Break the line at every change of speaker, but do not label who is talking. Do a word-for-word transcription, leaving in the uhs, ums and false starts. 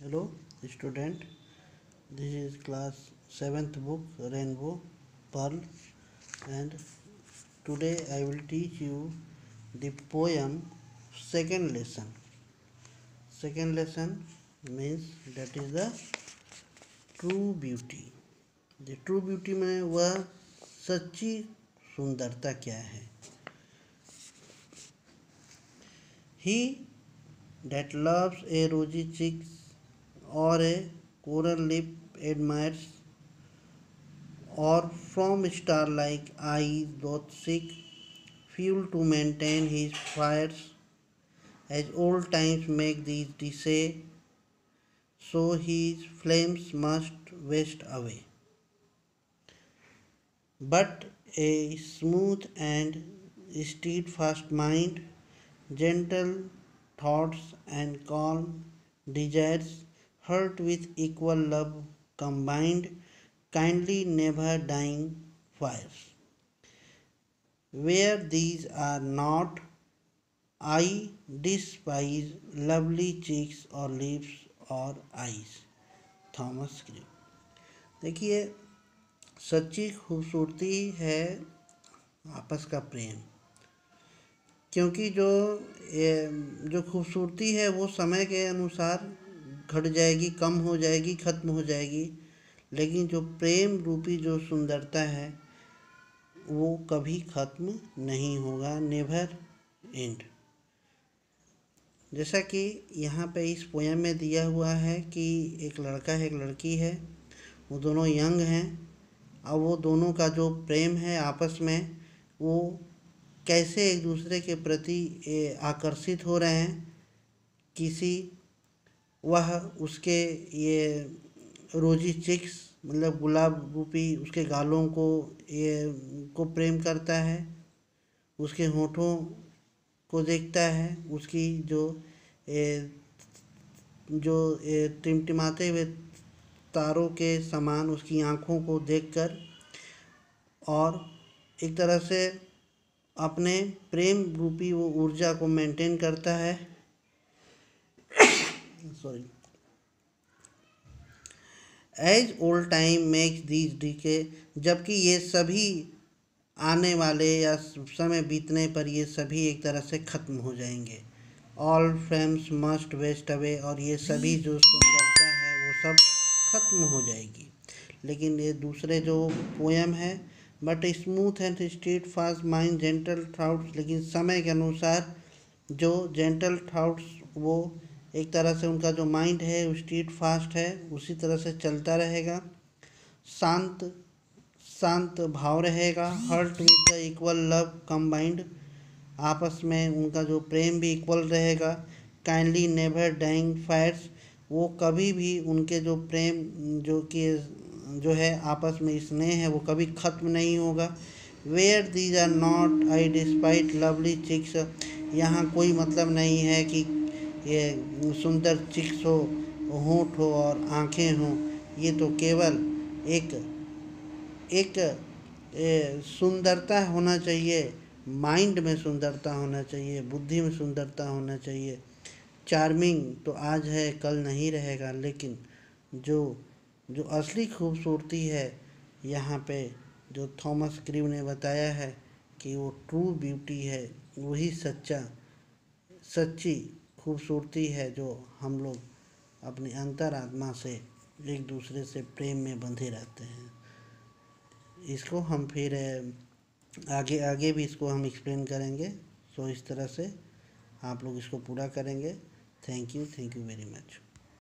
Hello student, this is class seventh book Rainbow Pearl, and today I will teach you the poem second lesson. Second lesson means that is the true beauty. The true beauty में वह सच्ची सुंदरता क्या है. He that loves a rosy cheeks or a coral lip admires, or from star-like eyes doth seek fuel to maintain his fires, as old times make these decay, so his flames must waste away. But a smooth and steadfast mind, gentle thoughts and calm desires, hurt with equal love combined, kindly never dying fires. Where these are not, I despise lovely cheeks or lips और eyes. Thomas क्रिव. देखिए, सच्ची खूबसूरती है आपस का प्रेम, क्योंकि जो जो खूबसूरती है वो समय के अनुसार घट जाएगी, कम हो जाएगी, ख़त्म हो जाएगी, लेकिन जो प्रेम रूपी जो सुंदरता है वो कभी ख़त्म नहीं होगा, नेवर एंड. जैसा कि यहाँ पे इस पोयम में दिया हुआ है कि एक लड़का है, एक लड़की है, वो दोनों यंग हैं. अब वो दोनों का जो प्रेम है आपस में, वो कैसे एक दूसरे के प्रति आकर्षित हो रहे हैं. किसी वह उसके ये रोजी चिक्स मतलब गुलाब रूपी उसके गालों को ये को प्रेम करता है, उसके होठों को देखता है, उसकी जो ए, जो टिमटिमाते हुए तारों के समान उसकी आँखों को देखकर, और एक तरह से अपने प्रेम रूपी वो ऊर्जा को मेंटेन करता है. Sorry. As old time makes these decay, जबकि ये सभी आने वाले या समय बीतने पर ये सभी एक तरह से ख़त्म हो जाएंगे. All flames must waste away, और ये सभी जो सुंदरता है वो सब ख़त्म हो जाएगी. लेकिन ये दूसरे जो पोयम है, but smooth and steadfast mind gentle thoughts, लेकिन समय के अनुसार जो जेंटल थाउट्स वो एक तरह से उनका जो माइंड है वो स्ट्रीट फास्ट है, उसी तरह से चलता रहेगा. शांत शांत भाव रहेगा. Heart with the equal love combined, आपस में उनका जो प्रेम भी इक्वल रहेगा. काइंडली नेवर डाइंग फायर्स, वो कभी भी उनके जो प्रेम जो कि जो है आपस में स्नेह है वो कभी ख़त्म नहीं होगा. Where these are not I despise lovely cheeks, यहाँ कोई मतलब नहीं है कि ये सुंदर चिक्स हो, होंठ हो और आँखें हों. ये तो केवल एक एक सुंदरता होना चाहिए, माइंड में सुंदरता होना चाहिए, बुद्धि में सुंदरता होना चाहिए. चार्मिंग तो आज है कल नहीं रहेगा, लेकिन जो जो असली खूबसूरती है यहाँ पे जो थॉमस क्रिव ने बताया है कि वो ट्रू ब्यूटी है, वही सच्चा सच्ची खूबसूरती है जो हम लोग अपनी अंतरात्मा से एक दूसरे से प्रेम में बंधे रहते हैं. इसको हम फिर आगे आगे भी इसको हम एक्सप्लेन करेंगे. सो इस तरह से आप लोग इसको पूरा करेंगे. Thank you thank you very much.